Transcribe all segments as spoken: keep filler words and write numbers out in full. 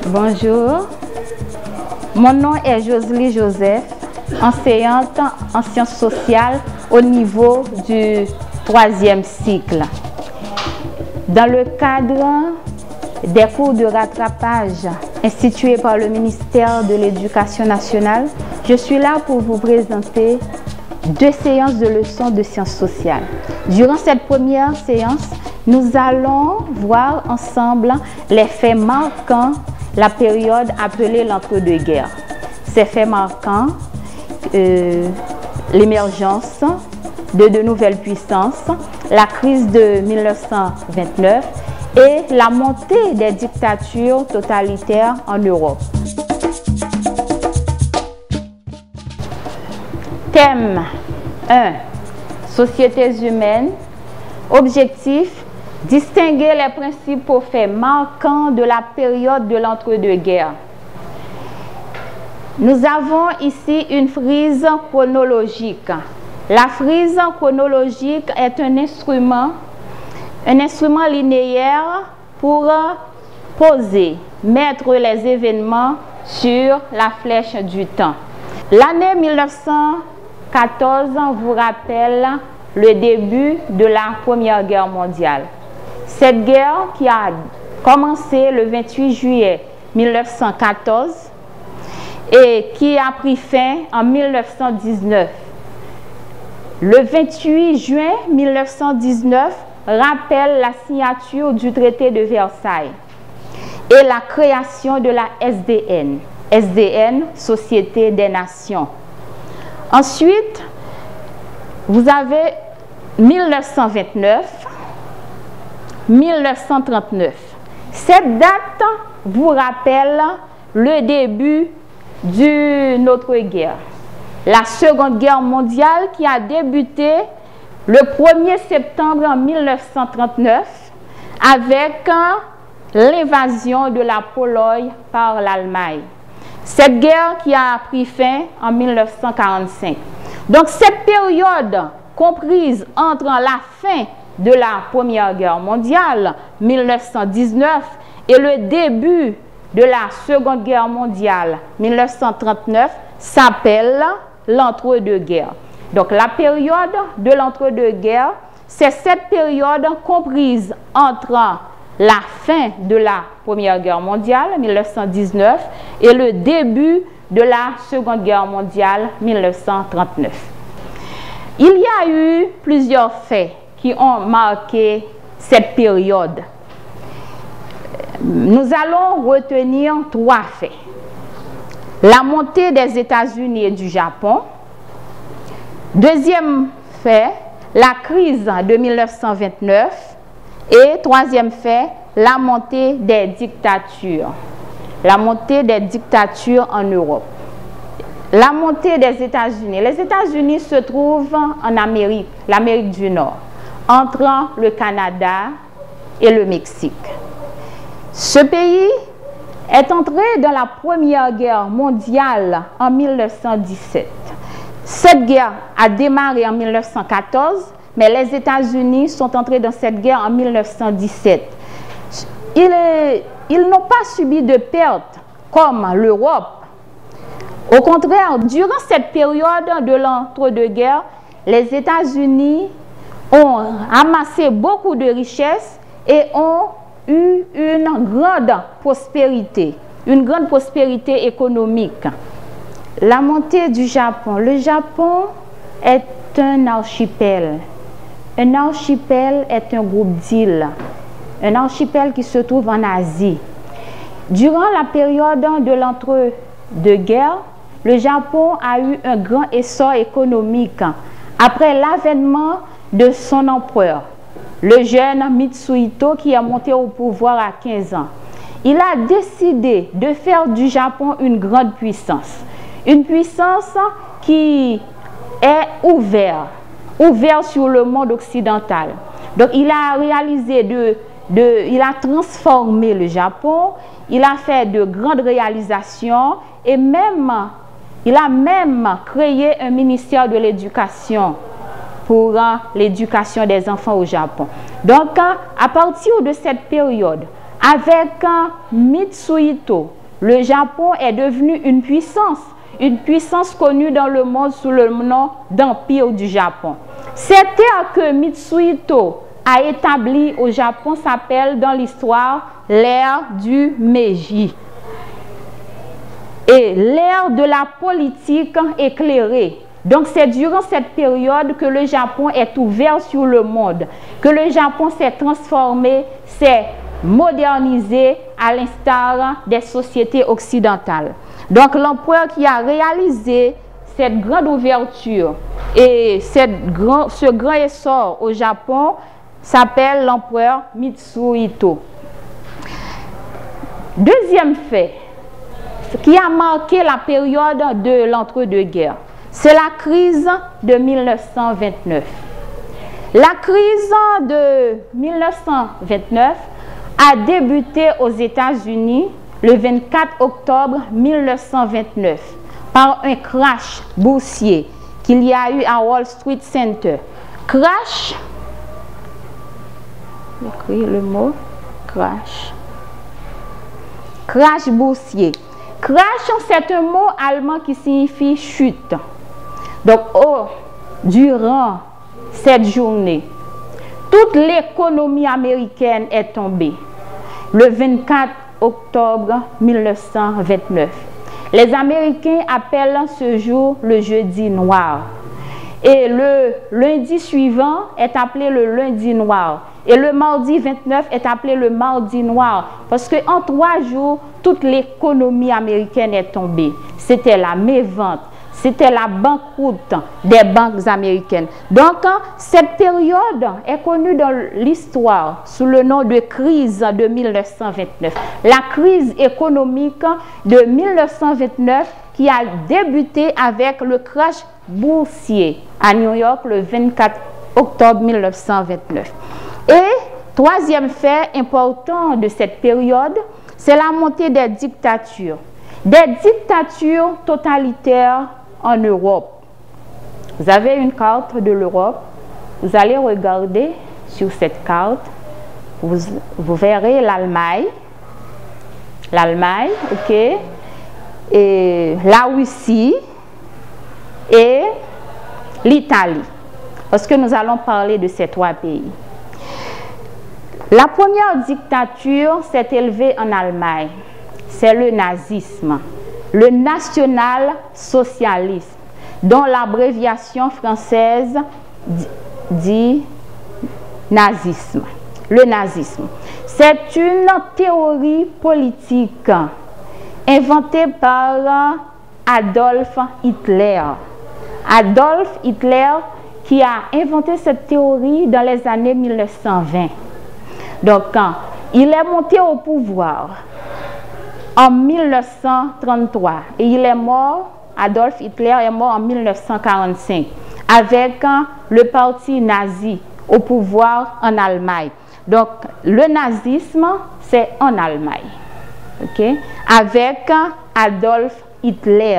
Bonjour, mon nom est Josely Joseph, enseignante en sciences sociales au niveau du troisième cycle. Dans le cadre des cours de rattrapage institués par le ministère de l'Éducation nationale, je suis là pour vous présenter deux séances de leçons de sciences sociales. Durant cette première séance, nous allons voir ensemble les faits marquants la période appelée l'entre-deux-guerres. Ces faits marquants, euh, l'émergence de de nouvelles puissances, la crise de mille neuf cent vingt-neuf et la montée des dictatures totalitaires en Europe. Thème un. Sociétés humaines. Objectif. Distinguer les principaux faits marquants de la période de l'entre-deux-guerres. Nous avons ici une frise chronologique. La frise chronologique est un instrument, un instrument linéaire pour poser, mettre les événements sur la flèche du temps. L'année mille neuf cent quatorze vous rappelle le début de la Première Guerre mondiale. Cette guerre qui a commencé le vingt-huit juillet mille neuf cent quatorze et qui a pris fin en mille neuf cent dix-neuf. Le vingt-huit juin mille neuf cent dix-neuf rappelle la signature du traité de Versailles et la création de la S D N. S D N, Société des Nations. Ensuite, vous avez mille neuf cent vingt-neuf, mille neuf cent trente-neuf. Cette date vous rappelle le début de notre guerre. La Seconde Guerre mondiale qui a débuté le premier septembre mille neuf cent trente-neuf avec l'invasion de la Pologne par l'Allemagne. Cette guerre qui a pris fin en mille neuf cent quarante-cinq. Donc cette période comprise entre la fin de la Première Guerre mondiale, mille neuf cent dix-neuf, et le début de la Seconde Guerre mondiale, mille neuf cent trente-neuf, s'appelle l'entre-deux-guerres. Donc la période de l'entre-deux-guerres, c'est cette période comprise entre la fin de la Première Guerre mondiale, mille neuf cent dix-neuf, et le début de la Seconde Guerre mondiale, mille neuf cent trente-neuf. Il y a eu plusieurs faits qui ont marqué cette période. Nous allons retenir trois faits. La montée des États-Unis et du Japon. Deuxième fait, la crise de mille neuf cent vingt-neuf. Et troisième fait, la montée des dictatures. La montée des dictatures en Europe. La montée des États-Unis. Les États-Unis se trouvent en Amérique, l'Amérique du Nord, entre le Canada et le Mexique. Ce pays est entré dans la Première Guerre mondiale en mille neuf cent dix-sept. Cette guerre a démarré en mille neuf cent quatorze, mais les États-Unis sont entrés dans cette guerre en mille neuf cent dix-sept. Ils, ils n'ont pas subi de pertes comme l'Europe. Au contraire, durant cette période de l'entre-deux-guerres, les États-Unis ont amassé beaucoup de richesses et ont eu une grande prospérité, une grande prospérité économique. La montée du Japon. Le Japon est un archipel. Un archipel est un groupe d'îles. Un archipel qui se trouve en Asie. Durant la période de l'entre-deux-guerres, le Japon a eu un grand essor économique après l'avènement de son empereur, le jeune Mitsuhito, qui est monté au pouvoir à quinze ans. Il a décidé de faire du Japon une grande puissance. Une puissance qui est ouverte, ouverte sur le monde occidental. Donc il a réalisé de, de, il a transformé le Japon, il a fait de grandes réalisations et même, il a même créé un ministère de l'éducation pour l'éducation des enfants au Japon. Donc, à partir de cette période, Avec Mitsuhito, le Japon est devenu une puissance, une puissance connue dans le monde sous le nom d'Empire du Japon. Cette ère que Mitsuhito a établie au Japon s'appelle dans l'histoire l'ère du Meiji. Et l'ère de la politique éclairée. Donc c'est durant cette période que le Japon est ouvert sur le monde, que le Japon s'est transformé, s'est modernisé à l'instar des sociétés occidentales. Donc l'empereur qui a réalisé cette grande ouverture et cette grand, ce grand essor au Japon s'appelle l'empereur Mitsuhito. Deuxième fait qui a marqué la période de l'entre-deux-guerres, c'est la crise de mille neuf cent vingt-neuf. La crise de mille neuf cent vingt-neuf a débuté aux États-Unis le vingt-quatre octobre mille neuf cent vingt-neuf par un crash boursier qu'il y a eu à Wall Street Center. Crash, j'écris le mot, crash, crash boursier. Crash, c'est un mot allemand qui signifie chute. Donc, oh, durant cette journée, toute l'économie américaine est tombée. Le vingt-quatre octobre mille neuf cent vingt-neuf. Les Américains appellent ce jour le jeudi noir. Et le lundi suivant est appelé le lundi noir. Et le mardi vingt-neuf est appelé le mardi noir. Parce qu'en trois jours, toute l'économie américaine est tombée. C'était la mévente. C'était la banqueroute des banques américaines. Donc, cette période est connue dans l'histoire sous le nom de crise de mille neuf cent vingt-neuf. La crise économique de mille neuf cent vingt-neuf qui a débuté avec le crash boursier à New York le vingt-quatre octobre mille neuf cent vingt-neuf. Et troisième fait important de cette période, c'est la montée des dictatures. Des dictatures totalitaires en Europe. Vous avez une carte de l'Europe. Vous allez regarder sur cette carte. Vous, vous verrez l'Allemagne. L'Allemagne, ok. Et la Russie et l'Italie. Parce que nous allons parler de ces trois pays. La première dictature s'est élevée en Allemagne. C'est le nazisme. Le national-socialisme, dont l'abréviation française dit nazisme. Le nazisme. C'est une théorie politique inventée par Adolf Hitler. Adolf Hitler qui a inventé cette théorie dans les années mille neuf cent vingt. Donc, quand il est monté au pouvoir en mille neuf cent trente-trois et il est mort, Adolf Hitler est mort en mille neuf cent quarante-cinq avec le parti nazi au pouvoir en Allemagne. Donc le nazisme c'est en Allemagne, ok, avec Adolf Hitler.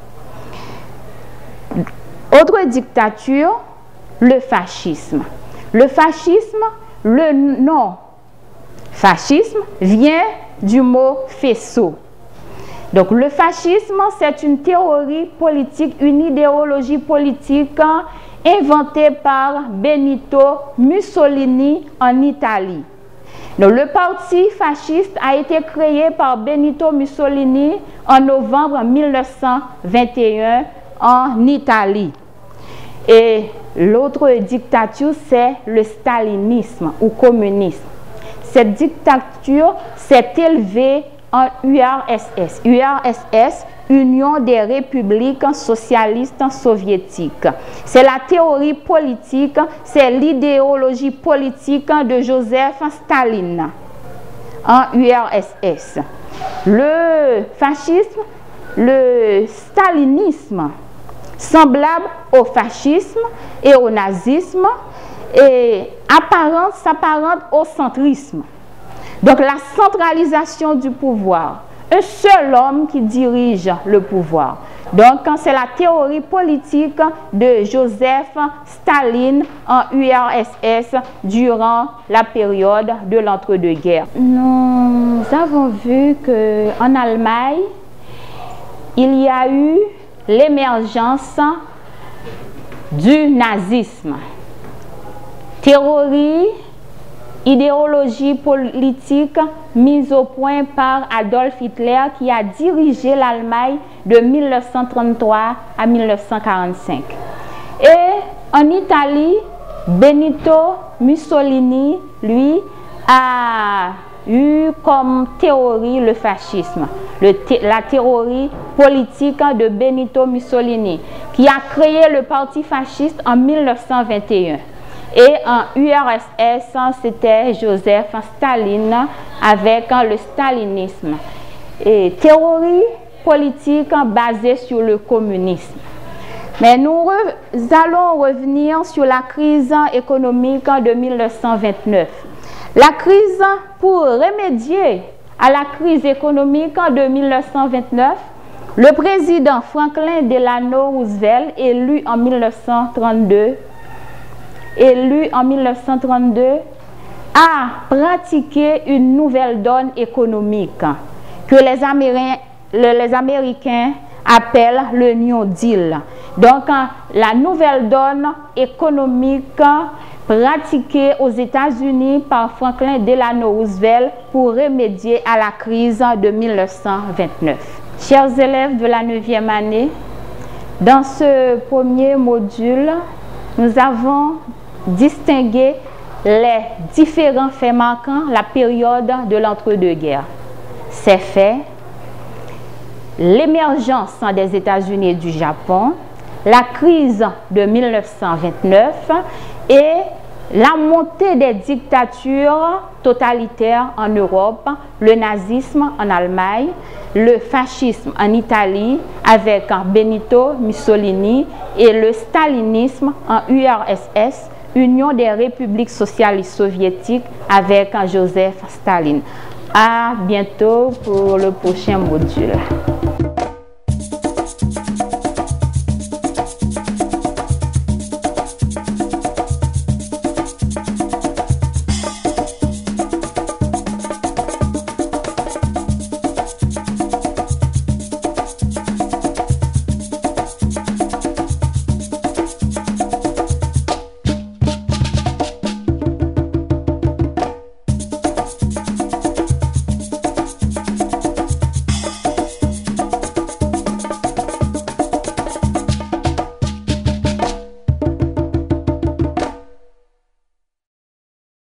Autre dictature, le fascisme. Le fascisme, le nom fascisme vient du mot faisceau. Donc le fascisme, c'est une théorie politique, une idéologie politique inventée par Benito Mussolini en Italie. Donc le parti fasciste a été créé par Benito Mussolini en novembre mille neuf cent vingt et un en Italie. Et l'autre dictature, c'est le stalinisme ou communisme. Cette dictature s'est élevée en U R S S. U R S S, Union des républiques socialistes soviétiques. C'est la théorie politique, c'est l'idéologie politique de Joseph Staline en U R S S. Le fascisme, le stalinisme, semblable au fascisme et au nazisme, et apparente, s'apparente au centrisme. Donc la centralisation du pouvoir, un seul homme qui dirige le pouvoir. Donc, c'est la théorie politique de Joseph Staline en U R S S durant la période de l'entre-deux-guerres. Nous avons vu qu'en Allemagne, il y a eu l'émergence du nazisme. Théorie, idéologie politique mise au point par Adolf Hitler qui a dirigé l'Allemagne de mille neuf cent trente-trois à mille neuf cent quarante-cinq. Et en Italie, Benito Mussolini, lui, a eu comme théorie le fascisme, le thé, la théorie politique de Benito Mussolini, qui a créé le parti fasciste en mille neuf cent vingt et un. Et en U R S S, c'était Joseph Staline avec le stalinisme. Et théorie politique basée sur le communisme. Mais nous allons revenir sur la crise économique de mille neuf cent vingt-neuf. La crise, pour remédier à la crise économique de mille neuf cent vingt-neuf, le président Franklin Delano Roosevelt, élu en mille neuf cent trente-deux, élu en mille neuf cent trente-deux, a pratiqué une nouvelle donne économique que les Américains, les Américains appellent le New Deal. Donc, la nouvelle donne économique pratiquée aux États-Unis par Franklin Delano Roosevelt pour remédier à la crise de mille neuf cent vingt-neuf. Chers élèves de la neuvième année, dans ce premier module, nous avons distingué les différents faits marquant la période de l'entre-deux-guerres. Ces faits, l'émergence des États-Unis et du Japon, la crise de mille neuf cent vingt-neuf et la montée des dictatures totalitaires en Europe, le nazisme en Allemagne, le fascisme en Italie avec Benito Mussolini et le stalinisme en U R S S, Union des républiques socialistes soviétiques avec Joseph Staline. À bientôt pour le prochain module.